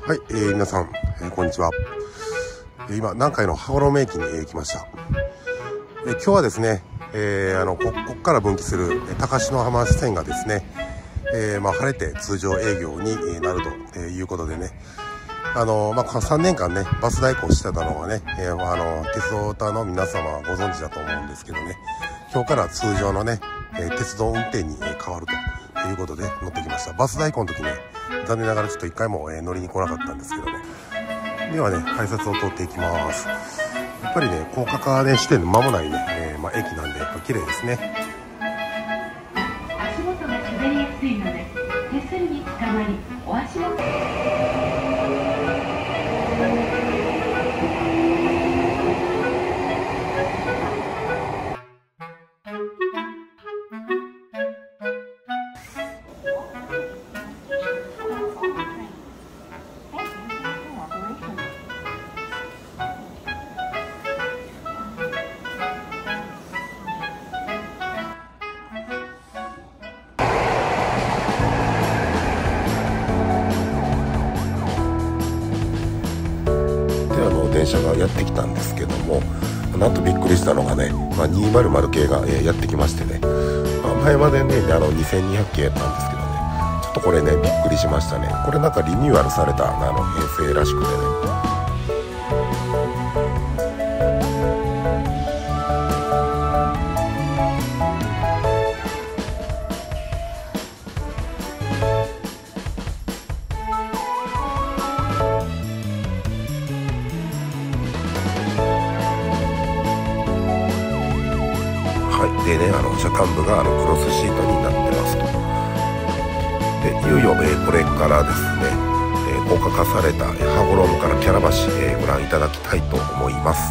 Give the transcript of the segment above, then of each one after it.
はい、皆さん、こんにちは。今、南海の羽衣駅に、来ました。今日はですね、こっから分岐する高篠浜線がですね、晴れて通常営業になるということでね、3年間ね、バス代行してたのはね、鉄道オタの皆様はご存知だと思うんですけどね、今日から通常のね、鉄道運転に変わるということで乗ってきました。バス代行の時ね、残念ながらちょっと一回も乗りに来なかったんですけどね。ではね、改札を通っていきます。やっぱりね、高架化でして間もないね、駅なんで綺麗ですね。 足元が滑りやすいので手すりにつかまりお足元電車がやってきたんですけども、なんとびっくりしたのがね、200系が、やってきましてね、前までね2200系やったんですけどね、ちょっとこれねびっくりしましたね。これなんかリニューアルされた編成らしくてね、でね、車間部がクロスシートになってますと。でいよいよ、これからですね、高架化された羽衣からキャラ橋、ご覧いただきたいと思います。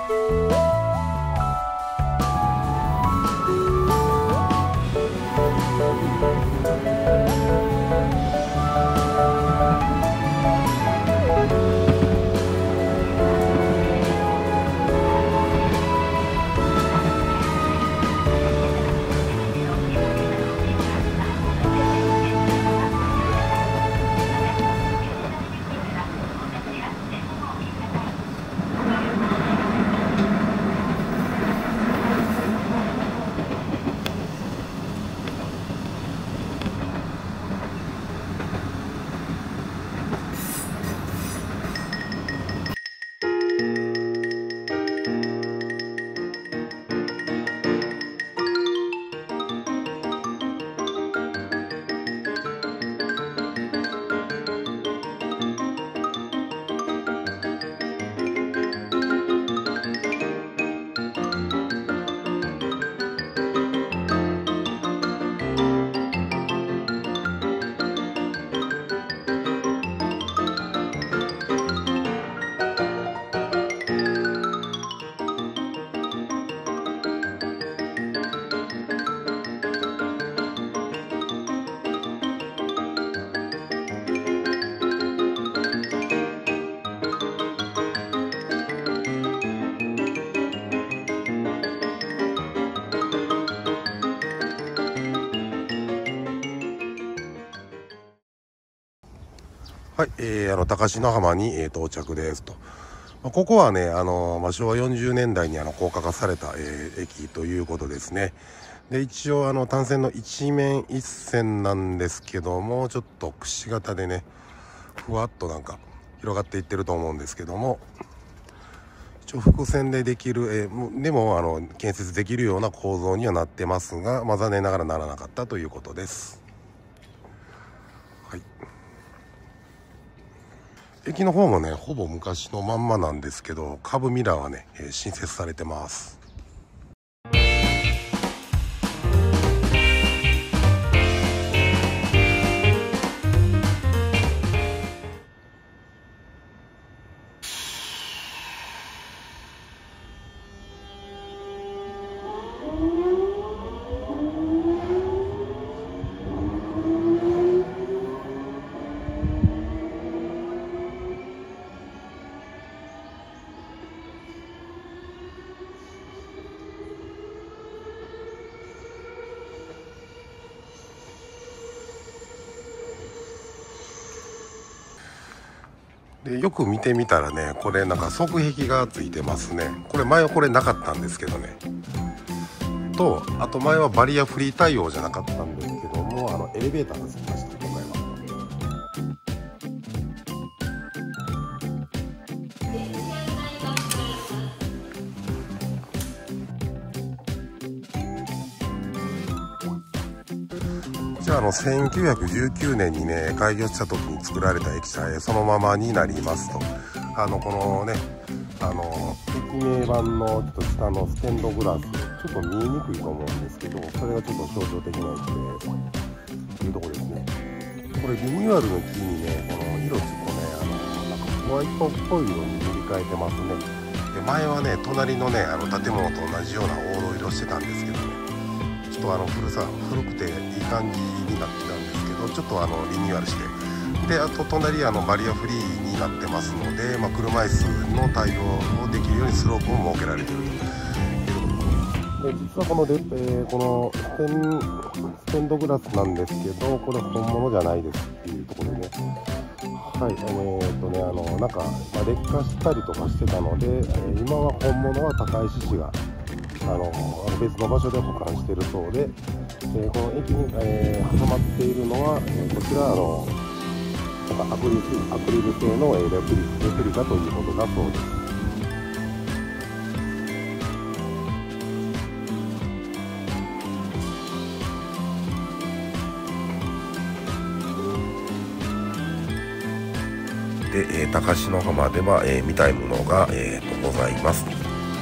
はい、高篠浜に、到着ですと。ここはね、昭和40年代に高架化された、駅ということですね。で、一応単線の一面一線なんですけども、ちょっとくし形でね、ふわっとなんか広がっていってると思うんですけども、一応複線でできる、でも建設できるような構造にはなってますが、残念ながらならなかったということです。はい。駅の方もね、ほぼ昔のまんまなんですけど、カーブミラーはね、新設されてます。 でよく見てみたらね、これなんか側壁がついてますね。これ前はこれなかったんですけどね。とあと前はバリアフリー対応じゃなかったんですけども、エレベーターがつきました今回は。じゃあ1919年にね開業した時に作られた駅舎そのままになりますと、このね駅名板のちょっと下のステンドグラスちょっと見えにくいと思うんですけど、それがちょっと象徴的な駅でいうところですね。これリニューアルの木にね、この色ちょっとねなんかホワイトっぽい色に塗り替えてますね。で前はね隣のね建物と同じような黄土色してたんですけどね、ちょっと古くていい感じになってたんですけど、ちょっとリニューアルして、であと隣バリアフリーになってますので、車椅子の対応をできるようにスロープも設けられているというところです。で実はこのステンドグラスなんですけど、これ本物じゃないですっていうところでね、なんか、劣化したりとかしてたので、今は本物は高石市が別の場所で保管しているそうで、この駅に、挟まっているのは、こちらなんかアクリル製のレプリカということだそうです。 で、高篠浜では、見たいものが、ございます。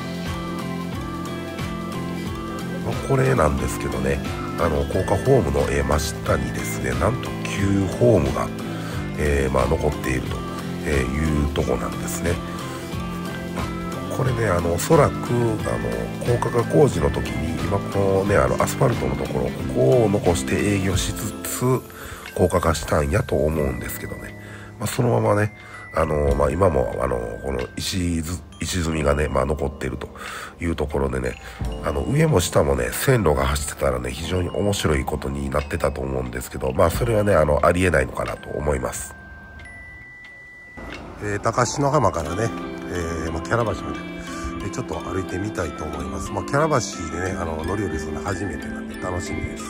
これなんですけどね、高架ホームの、真下にですね、なんと旧ホームが、残っているというとこなんですね。これね、おそらく高架化工事の時に今このねアスファルトのところここを残して営業しつつ高架化したんやと思うんですけどね、そのままね今もこの石積みがね、残っているというところでね、上も下もね線路が走ってたらね非常に面白いことになってたと思うんですけど、それはねありえないのかなと思います。 高篠浜からね、キャラ橋まで、ちょっと歩いてみたいと思います。キャラ橋でね乗り降りするの初めてなんで楽しみです。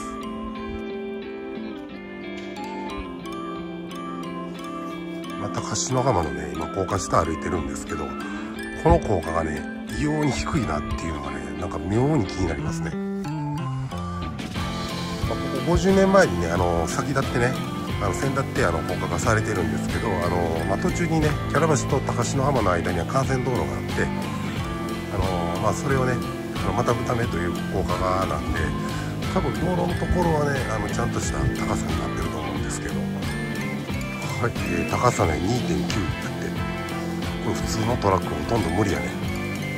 高篠浜のね今高架下歩いてるんですけど、この高架がね異様に低いなっていうのがねなんか妙に気になりますね。ここ50年前にね先立ってね先立って高架化されてるんですけど、途中にねキャラ橋と高篠浜の間には幹線道路があって、それをねまたぐためという高架化なんで、多分道路のところはねちゃんとした高さになってると思うんですけど、高さね 2.9 って言って、これ普通のトラックほとんど無理やね。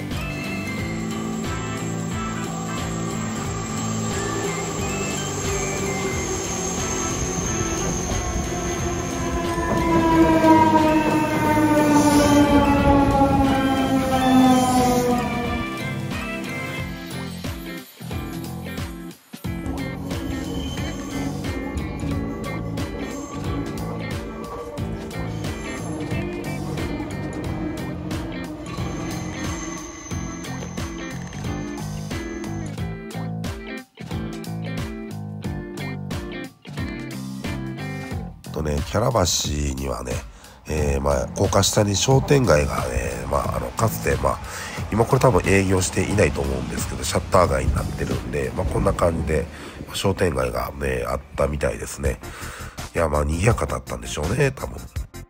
キャラ橋にはね、高架下に商店街がね、かつて今これ多分営業していないと思うんですけどシャッター街になってるんで、こんな感じで商店街がねあったみたいですね。いや賑やかだったんでしょうね多分。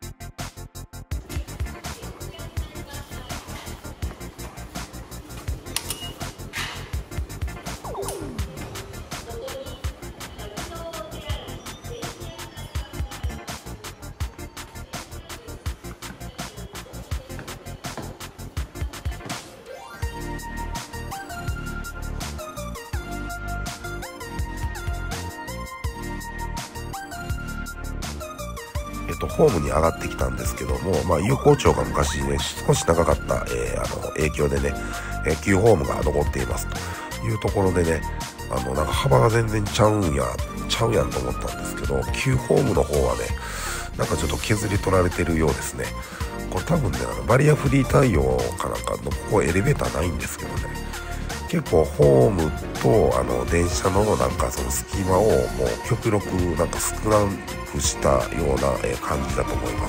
ホームに上がってきたんですけども、有効長が昔ね少し長かった、影響でね、旧ホームが残っていますというところでね、なんか幅が全然ちゃうやんと思ったんですけど、旧ホームの方はねなんかちょっと削り取られてるようですね。これ多分ね、バリアフリー対応かなんかの、ここエレベーターないんですけどね、結構ホームと電車のなんかその隙間をもう極力なんか少なくしたような感じだと思います。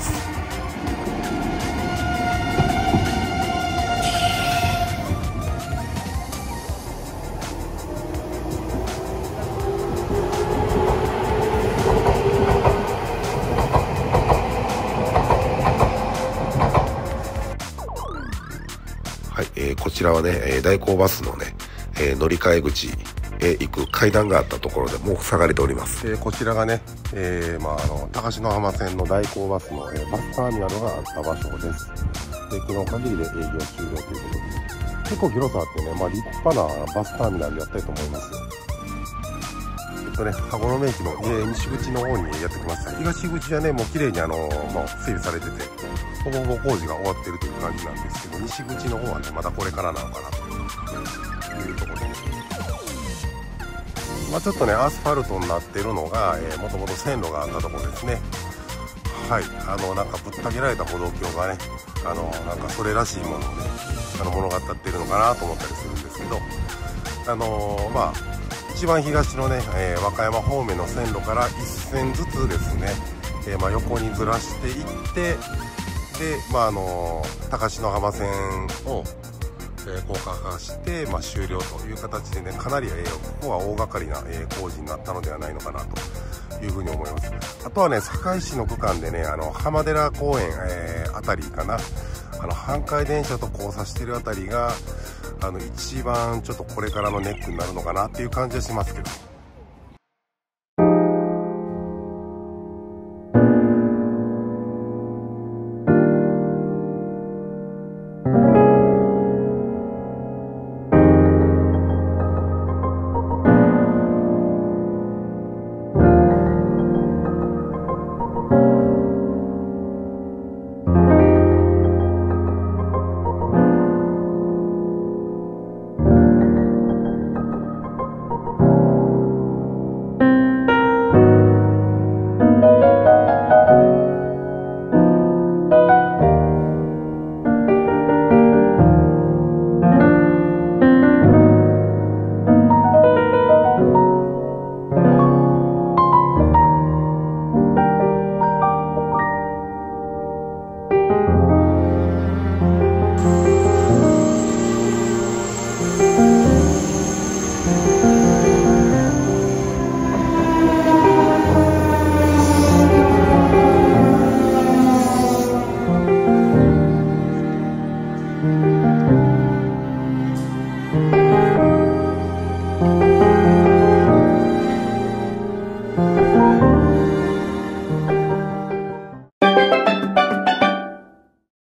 はい、こちらはね、大江バスのね、乗り換え口へ行く階段があったところでもう塞がれております。 こちらがね、高篠浜線の大江バスの、バスターミナルがあった場所です。昨日限りで営業終了ということで、結構広さあってね、立派なバスターミナルやったいと思います。羽衣駅の、西口の方にやってきました。東口はね、もう綺麗にもう整備されてて、ほぼほぼ工事が終わってるという感じなんですけど、西口の方はね、まだこれからなのかなというところで、ちょっとね、アスファルトになってるのが、もともと線路があったところですね。はい、なんかぶった切られた歩道橋がね、なんかそれらしいものをね、物語ってるのかなと思ったりするんですけど、一番東のね、和歌山方面の線路から1線ずつですね、横にずらしていって、で、高篠浜線を、高架化して、終了という形でね、かなり、ここは大掛かりな、工事になったのではないのかなというふうに思います。あとはね、堺市の区間でね、浜寺公園、あたりかな、阪海電車と交差してるあたりが、一番ちょっとこれからのネックになるのかなっていう感じはしますけど、